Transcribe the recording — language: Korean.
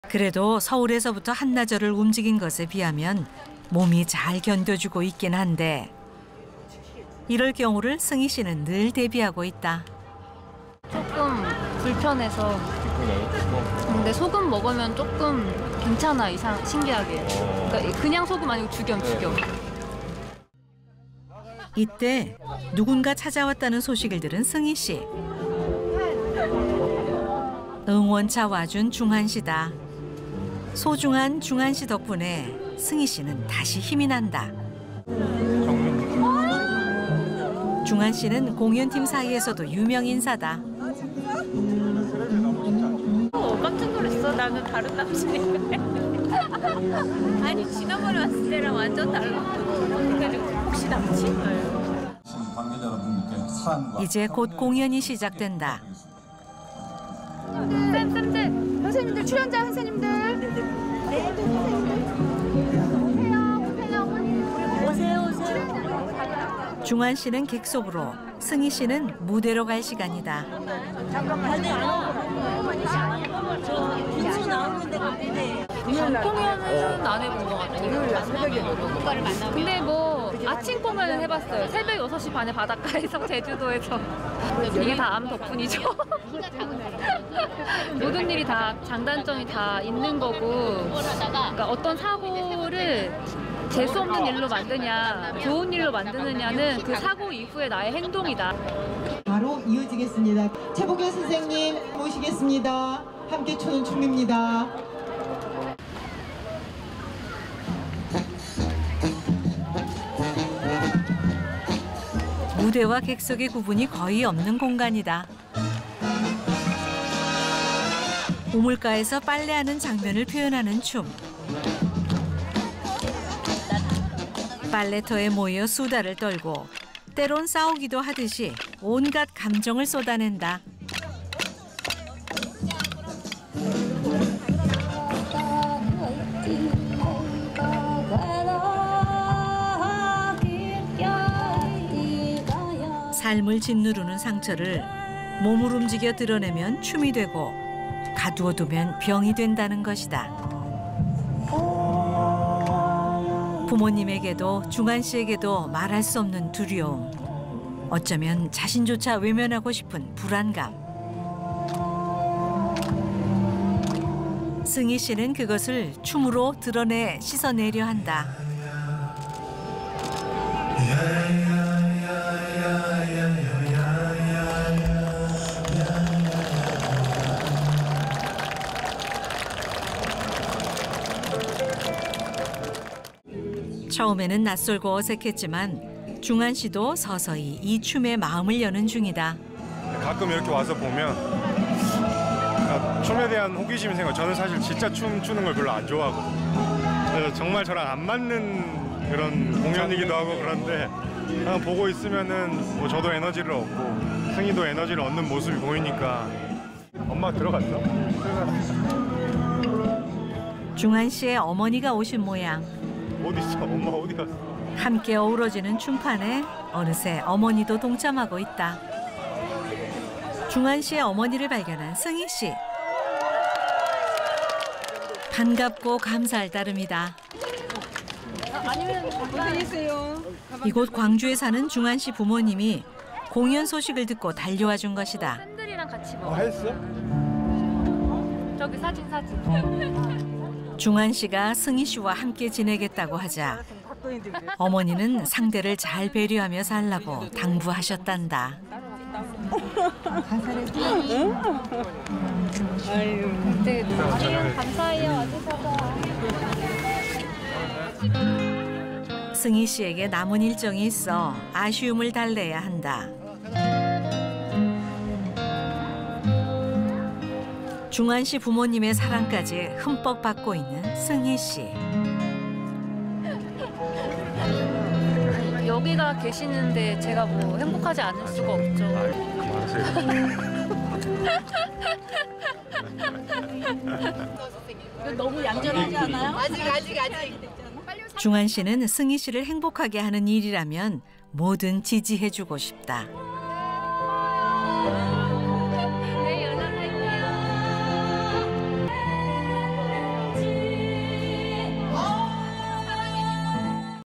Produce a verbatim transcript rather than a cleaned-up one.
그래도 서울에서부터 한나절을 움직인 것에 비하면 몸이 잘 견뎌주고 있긴 한데 이럴 경우를 승희 씨는 늘 대비하고 있다. 조금 불편해서. 근데 소금 먹으면 조금 괜찮아, 이상 신기하게. 그러니까 그냥 소금 아니고 죽염, 죽염. 이때 누군가 찾아왔다는 소식을 들은 승희 씨. 응원차 와준 중한 씨다. 소중한 중한 씨 덕분에 승희 씨는 다시 힘이 난다. 중한 씨는 공연팀 사이에서도 유명 인사다. 어, 깜짝 놀랐어. 나는 다른 남친인데. 아니, 지난번에 왔을 때랑 완전 달라. 그래가지고 혹시 남친? 관계자 여러분께 사랑과 이제 곧 공연이 시작된다. 쌤, 쌤, 쌤. 선생님들, 출연자 선생님들. 네, 오세요, 오세요. 오세요. 중한 씨는 객석으로, 승희 씨는 무대로 갈 시간이다. 공연은 안 해본 것 같아요. 근데 뭐 아침 공연을 해봤어요. 새벽 여섯 시 반에 바닷가에서 제주도에서. 이게 다 암 덕분이죠. 모든 일이 다 장단점이 다 있는 거고, 그러니까 어떤 사고를 재수 없는 일로 만드냐, 좋은 일로 만드느냐는 그 사고 이후의 나의 행동이다. 바로 이어지겠습니다. 최복현 선생님 모시겠습니다. 함께 추는 춤입니다. 무대와 객석의 구분이 거의 없는 공간이다. 우물가에서 빨래하는 장면을 표현하는 춤. 빨래터에 모여 수다를 떨고 때론 싸우기도 하듯이 온갖 감정을 쏟아낸다. 삶을 짓누르는 상처를 몸을 움직여 드러내면 춤이 되고 가두어두면 병이 된다는 것이다. 부모님에게도 중한 씨에게도 말할 수 없는 두려움. 어쩌면 자신조차 외면하고 싶은 불안감. 승희 씨는 그것을 춤으로 드러내 씻어내려 한다. 처음에는 낯설고 어색했지만 중한 씨도 서서히 이 춤에 마음을 여는 중이다. 가끔 이렇게 와서 보면 그러니까 춤에 대한 호기심이 생겨. 저는 사실 진짜 춤 추는 걸 별로 안 좋아하거든요. 그래서 정말 저랑 안 맞는 그런 공연이기도 하고 그런데 그냥 보고 있으면은 뭐 저도 에너지를 얻고 승희도 에너지를 얻는 모습이 보이니까. 엄마 들어갔어? 들어갔어. 중한 씨의 어머니가 오신 모양. 어디 있어? 엄마 어디 갔어? 함께 어우러지는 춤판에 어느새 어머니도 동참하고 있다. 중한 씨의 어머니를 발견한 승희 씨. 반갑고 감사할 따름이다. 아니면 무슨 있어요? 이곳 광주에 사는 중한 씨 부모님이 공연 소식을 듣고 달려와 준 것이다. 팬들이랑 같이 어, 먹어. 했어? 저기 사진 사진. 중한 씨가 승희 씨와 함께 지내겠다고 하자 어머니는 상대를 잘 배려하며 살라고 당부하셨단다. 네, 아유, 감사해요. 와주셔서. 승희 씨에게 남은 일정이 있어 아쉬움을 달래야 한다. 중한 씨 부모님의 사랑까지 흠뻑 받고 있는 승희 씨. 여기가 계시는데 제가 뭐 행복하지 않을 수가 없죠. 너무 얌전하지 않아요? 아직 아직 아직. 중한 씨는 승희 씨를 행복하게 하는 일이라면 뭐든 지지해주고 싶다.